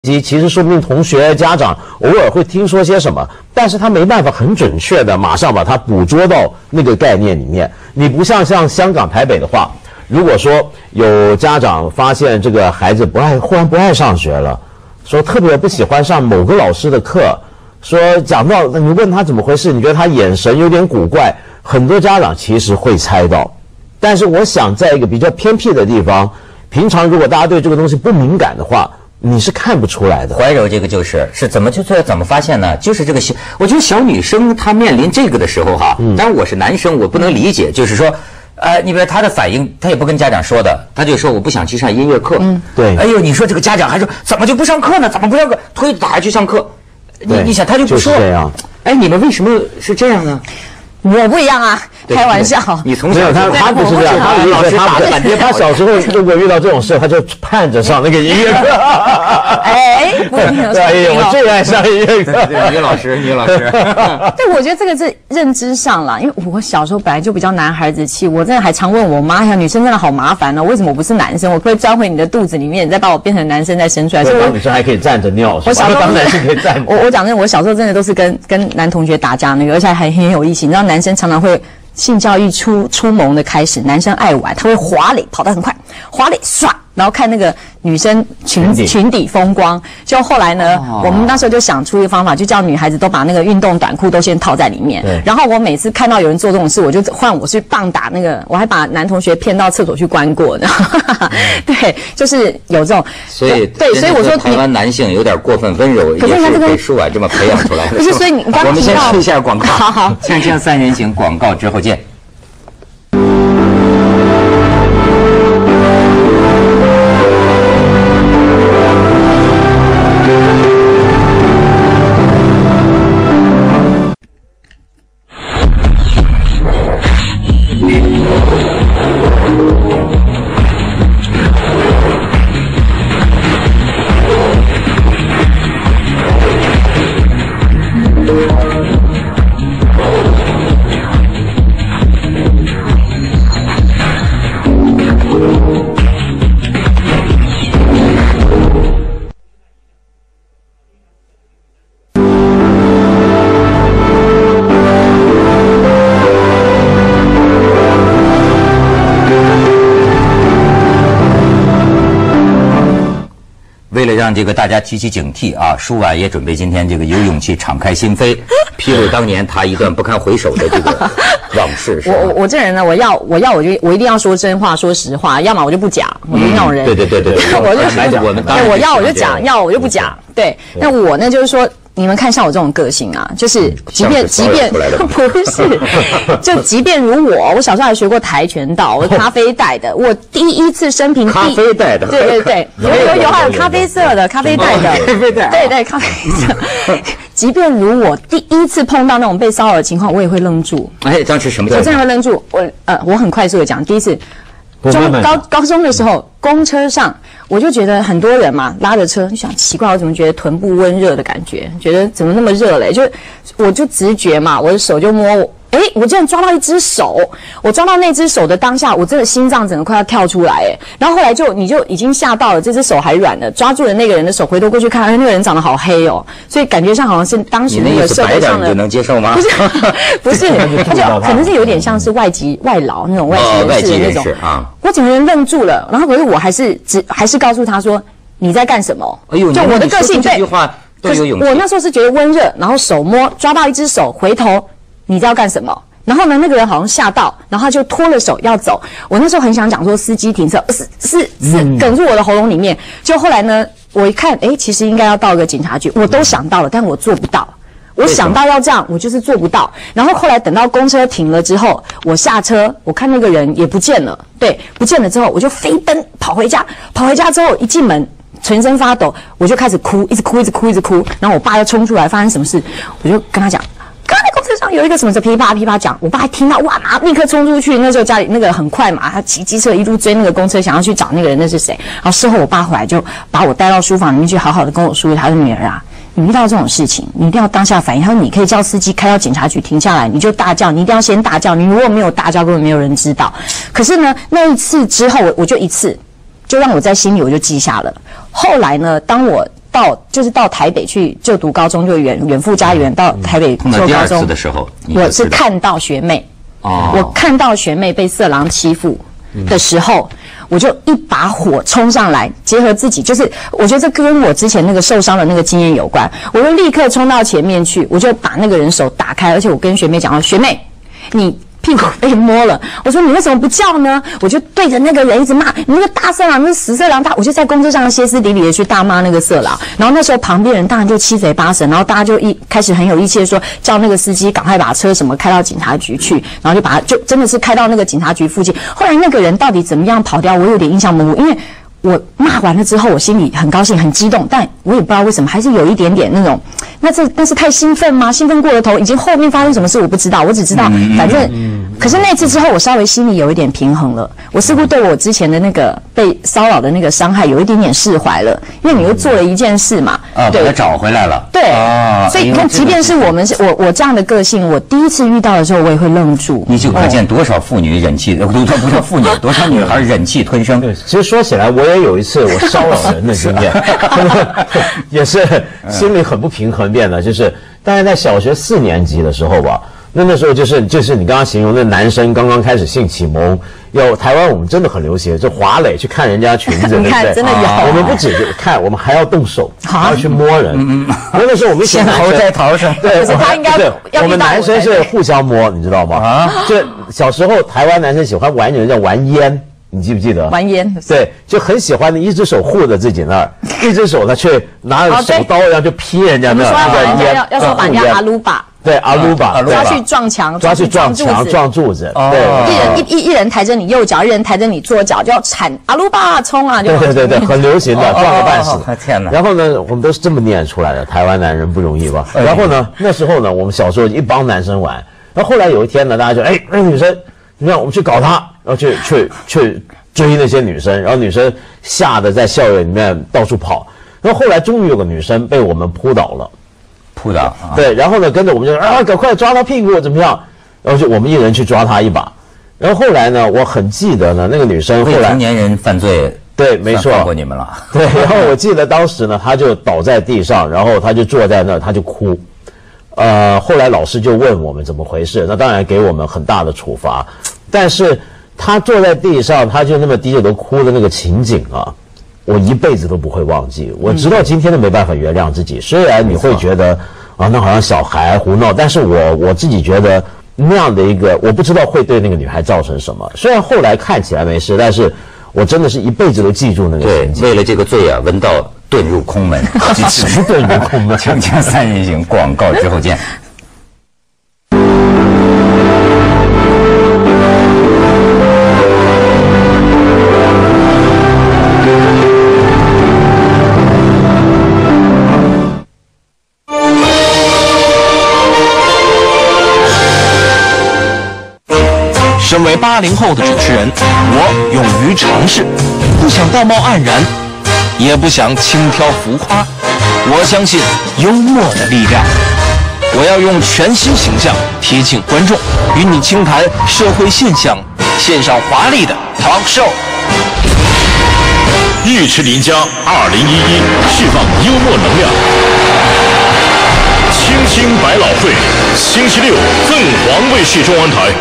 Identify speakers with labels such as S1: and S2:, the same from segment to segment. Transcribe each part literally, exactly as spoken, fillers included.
S1: 其实说不定同学家长偶尔会听说些什么，但是他没办法很准确的马上把它捕捉到那个概念里面。你不像像香港台北的话，如果说有家长发现这个孩子不爱忽然不爱上学了，说特别不喜欢上某个老师的课，说讲到你问他怎么回事，你觉得他眼神有点古怪，很多家长其实会猜到。但是我想在一个比较偏僻的地方，平常如果大家对这个东西不敏感的话，你是看不出来的。
S2: 怀柔这个就是是怎么就做怎么发现呢？就是这个小，我觉得小女生她面临这个的时候哈，嗯、当然我是男生，我不能理解，就是说，呃，你比如她的反应，她也不跟家长说的，她就说我不想去上音乐课。嗯，
S1: 对。
S2: 哎呦，你说这个家长还说怎么就不上课呢？怎么不上课？推着她去上课，你你想他就不说。
S1: 就是这样。
S2: 哎，你们为什么是这样呢？
S3: 我不一样啊，开玩笑。
S2: 你从小
S1: 没有他，他不是这样，他不是他打的。他小时候如果遇到这种事，他就盼着上那个音乐课。
S3: 哎，不一定。
S1: 对，我最爱上音乐课。
S2: 女老师，女老师。
S3: 对，我觉得这个是认知上啦，因为我小时候本来就比较男孩子气，我真的还常问我妈，小女生真的好麻烦哦，为什么我不是男生？我可以钻回你的肚子里面，你再把我变成男生再生出来。
S1: 所以当女生还可以站着尿，
S3: 我小时候
S1: 当男生可以站着。
S3: 我我讲真的，我小时候真的都是跟跟男同学打架那个，而且还很有意思，你知道。男生常常会性教育出出萌的开始，男生爱玩，他会滑垒跑得很快，滑垒唰，然后看那个女生裙子裙底风光。就后来呢，哦、我们那时候就想出一个方法，就叫女孩子都把那个运动短裤都先套在里面。然后我每次看到有人做这种事，我就换我去棒打那个，我还把男同学骗到厕所去关过呢。嗯、对，就是有这种。
S2: 所以
S3: 对，所以我说
S2: 台湾男性有点过分温柔，
S3: 可是
S2: 也是被舒婉这么培养出来的。
S3: 不是，所以你刚
S2: 我们先吃一下广告。
S3: 好好，
S2: 锵锵三人行广告之后见。为了让这个大家提起警惕啊，舒婉也准备今天这个有勇气敞开心扉，披露当年他一段不堪回首的这个往事。
S3: 我我我这人呢，我要我要我就我一定要说真话，说实话，要么我就不讲，我就那种人。
S2: 对对对对，
S3: 我就
S2: 来我们当然
S3: 我要我就讲，要我就不讲。对，那我呢就是说。你们看像我这种个性啊，就是即便即便不是，就即便如我，我小时候还学过跆拳道，我咖啡带的，我第一次生平
S2: 咖啡带的，
S3: 对对对，有有有还有咖啡色的咖啡带的，
S2: 咖啡带，
S3: 对对咖啡色。即便如我第一次碰到那种被骚扰的情况，我也会愣住。
S2: 哎，当时什么？
S3: 我真的会愣住。我呃，我很快速的讲，第一次。中高高中的时候，公车上我就觉得很多人嘛拉着车，就想奇怪，我怎么觉得臀部温热的感觉？觉得怎么那么热嘞？就我就直觉嘛，我的手就摸我。哎，我竟然抓到一只手！我抓到那只手的当下，我真的心脏整个快要跳出来哎。然后后来就你就已经吓到了，这只手还软的，抓住了那个人的手，回头过去看，哎，那个人长得好黑哦，所以感觉上好像是当时那个社会上的。
S2: 你就能接受吗？
S3: 不是，不是，他就可能是有点像是外籍外劳那种外籍人士的那种。啊，我整个人愣住了，然后可是我还是只还是告诉他说你在干什么？哎呦，就我的个性对。
S2: 这句话都有勇气。
S3: 我那时候是觉得温热，然后手摸抓到一只手，回头。你知道干什么？然后呢，那个人好像吓到，然后他就脱了手要走。我那时候很想讲说司机停车，是是是哽住我的喉咙里面。就后来呢，我一看，哎，其实应该要到个警察局，我都想到了，但我做不到。我想到要这样，我就是做不到。然后后来等到公车停了之后，我下车，我看那个人也不见了，对，不见了之后，我就飞奔跑回家。跑回家之后，一进门。全身发抖，我就开始哭，一直哭，一直哭，一直哭。然后我爸就冲出来，发生什么事？我就跟他讲，刚刚那公车上有一个什么噼啪噼啪讲。我爸还听到，哇，马立刻冲出去。那时候家里那个很快嘛，他骑机车一路追那个公车，想要去找那个人，那是谁？然后事后我爸回来就把我带到书房里面去，好好的跟我说，他说女儿啊，你遇到这种事情，你一定要当下反应。他说你可以叫司机开到警察局停下来，你就大叫，你一定要先大叫。你如果没有大叫，根本没有人知道。可是呢，那一次之后，我我就一次。就让我在心里我就记下了。后来呢，当我到就是到台北去就读高中，就远远赴家园到台北
S2: 碰到第二
S3: 做高中
S2: 次的时候，
S3: 我是看到学妹，
S2: 哦，
S3: 我看到学妹被色狼欺负的时候。我就一把火冲上来，结合自己，就是我觉得这跟我之前那个受伤的那个经验有关，我就立刻冲到前面去，我就把那个人手打开，而且我跟学妹讲说，学妹，你屁股被摸了，我说你为什么不叫呢？我就对着那个人一直骂，你那个大色狼，那死色狼大，我就在公车上歇斯底里的去大骂那个色狼。然后那时候旁边人当然就七嘴八舌，然后大家就一开始很有义气的说，叫那个司机赶快把车什么开到警察局去，然后就把他就真的是开到那个警察局附近。后来那个人到底怎么样跑掉，我有点印象模糊，因为我骂完了之后，我心里很高兴、很激动，但我也不知道为什么，还是有一点点那种，那这那是太兴奋吗？兴奋过了头，已经后面发生什么事我不知道，我只知道反正。可是那次之后，我稍微心里有一点平衡了，我似乎对我之前的那个被骚扰的那个伤害有一点点释怀了，因为你又做了一件事嘛，
S2: 啊，把他找回来了。
S3: 对，
S2: 啊，
S3: 所以你看，即便是我们是我我这样的个性，我第一次遇到的时候，我也会愣住。
S2: 你就可见多少妇女忍气，不不是妇女，多少女孩忍气吞声。
S1: 对，其实说起来，我也有一次我骚扰人的经验，也是心里很不平衡变的，就是大概在小学四年级的时候吧。那那时候就是就是你刚刚形容的男生刚刚开始性启蒙，有台湾我们真的很流行，就滑垒去看人家裙子，
S3: 你看
S1: 对不对？
S3: 真的有
S1: 我们不止看，我们还要动手，还要去摸人。因为那时候我们
S2: 先猴在桃上，
S1: 对，
S3: 可是他应该
S1: 对，
S3: 要
S1: 我们男生是互相摸，你知道吗？啊，就小时候台湾男生喜欢玩一种叫玩烟。你记不记得？
S3: 玩烟，
S1: 对，就很喜欢的，一只手护着自己那儿，一只手呢却拿着手刀，然后就劈人家那儿。
S3: 我们说人家要要说把人家阿鲁巴，
S1: 对，阿鲁巴
S3: 抓去撞墙，
S1: 抓去撞墙、撞柱子，
S3: 对，一人一一一人抬着你右脚，一人抬着你左脚，就要铲阿鲁巴冲啊！
S1: 对对对对，很流行的，撞个半死。
S2: 天哪！
S1: 然后呢，我们都是这么念出来的，台湾男人不容易吧？然后呢，那时候呢，我们小时候一帮男生玩，然后后来有一天呢，大家就哎，那女生，你看我们去搞她，然后去去去。追那些女生，然后女生吓得在校园里面到处跑，然后后来终于有个女生被我们扑倒了，
S2: 扑倒，啊、
S1: 对，然后呢跟着我们就啊赶快抓她屁股怎么样，然后就我们一人去抓她一把，然后后来呢我很记得呢那个女生后来
S2: 未成年人犯罪，
S1: 对，没错，
S2: 放过你们了，
S1: 对，然后我记得当时呢她就倒在地上，然后她就坐在那儿，她就哭，呃，后来老师就问我们怎么回事，那当然给我们很大的处罚，但是。他坐在地上，他就那么低着头哭的那个情景啊，我一辈子都不会忘记。我直到今天都没办法原谅自己。虽然你会觉得啊，那好像小孩胡闹，但是我我自己觉得那样的一个，我不知道会对那个女孩造成什么。虽然后来看起来没事，但是我真的是一辈子都记住那个情景。
S2: 对，为了这个罪啊，文道遁入空门，
S1: 只是遁入空门。
S2: 锵锵三人行，广告之后见。
S4: 身为八零后的主持人，我勇于尝试，不想道貌岸然，也不想轻佻浮夸。我相信幽默的力量。我要用全新形象贴近观众，与你轻谈社会现象，献上华丽的 talk show。
S5: 尉迟林家二零一一释放幽默能量，清清百老汇，星期六凤凰卫视中文台。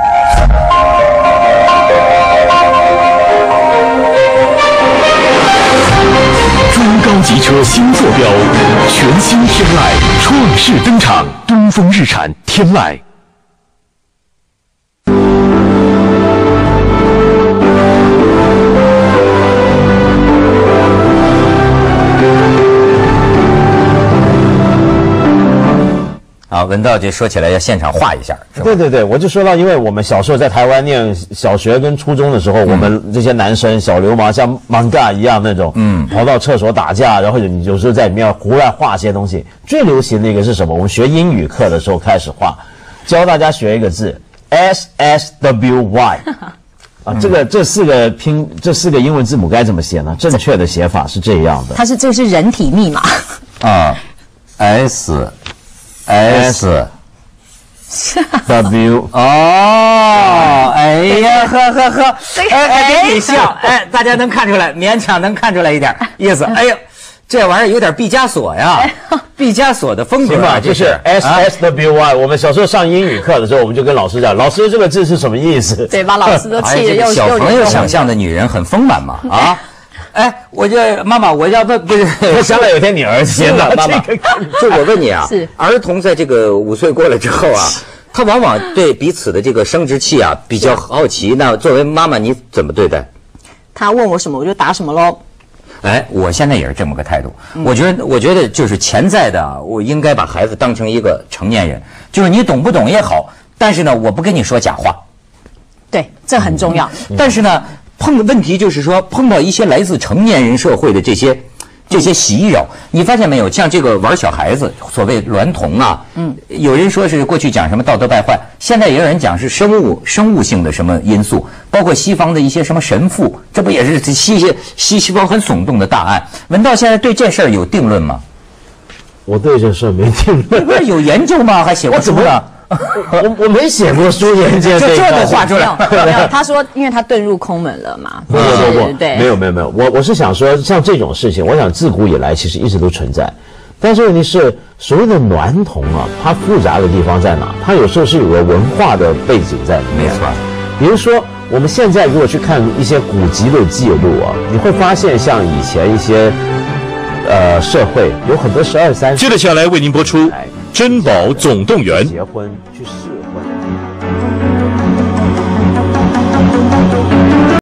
S5: 中高级车新坐标，全新天籁创世登场，东风日产天籁。
S2: 好，文道就说起来要现场画一下，是吧？
S1: 对对对，我就说到，因为我们小时候在台湾念小学跟初中的时候，嗯、我们这些男生小流氓像 manga 一样那种，嗯，跑到厕所打架，然后有有时候在里面胡乱画些东西。最流行的一个是什么？我们学英语课的时候开始画，教大家学一个字 S S W Y。啊，这个这四个拼这四个英文字母该怎么写呢？正确的写法是这样的。
S3: 它是这是人体密码
S2: 啊 ，S S
S1: W
S2: 哦，哎呀呵呵呵，哎哎给你笑，哎，大家能看出来，勉强能看出来一点意思。哎呦， 这玩意儿有点毕加索呀，毕加索的风格
S1: 行吧，
S2: 啊，
S1: 就是 S S W Y。我们小时候上英语课的时候，我们就跟老师讲，老师这个字是什么意思？
S3: 对，把老师都
S2: 哎，
S3: 气得又
S2: 这个小朋友
S3: 又
S2: 想象的女人很丰满嘛啊！哎，我这妈妈，我要问不是，
S1: 将来有天你儿子
S2: 是吧，妈妈，就我问你啊，
S3: 是
S2: 儿童在这个五岁过了之后啊，他往往对彼此的这个生殖器啊比较好奇。那作为妈妈，你怎么对待？
S3: 他问我什么我就答什么喽。
S2: 哎，我现在也是这么个态度。我觉得，我觉得就是潜在的，我应该把孩子当成一个成年人，就是你懂不懂也好，但是呢，我不跟你说假话。
S3: 对，这很重要。
S2: 但是呢，碰的问题就是说，碰到一些来自成年人社会的这些这些袭扰，你发现没有？像这个玩小孩子，所谓娈童啊，嗯，有人说是过去讲什么道德败坏，现在也有人讲是生物生物性的什么因素，包括西方的一些什么神父，这不也是西西西西方很耸动的大案？文道现在对这事儿有定论吗？
S1: 我对这事没定论，
S2: 不是有研究吗？还写过书呢？
S1: 我我没写过书研究这
S2: 这这
S1: 个
S2: 都画出来。
S3: 没有，他说因为他遁入空门了嘛。
S1: 不不不不，
S3: 对，
S1: 没有没有没有，我我是想说，像这种事情，我想自古以来其实一直都存在，但是问题是，所谓的娈童啊，它复杂的地方在哪？它有时候是有个文化的背景在里面。
S2: 没错，
S1: 比如说我们现在如果去看一些古籍的记录啊，你会发现像以前一些呃社会有很多十二三岁
S5: 接着下来为您播出《珍宝总动员》。
S1: 结婚去试。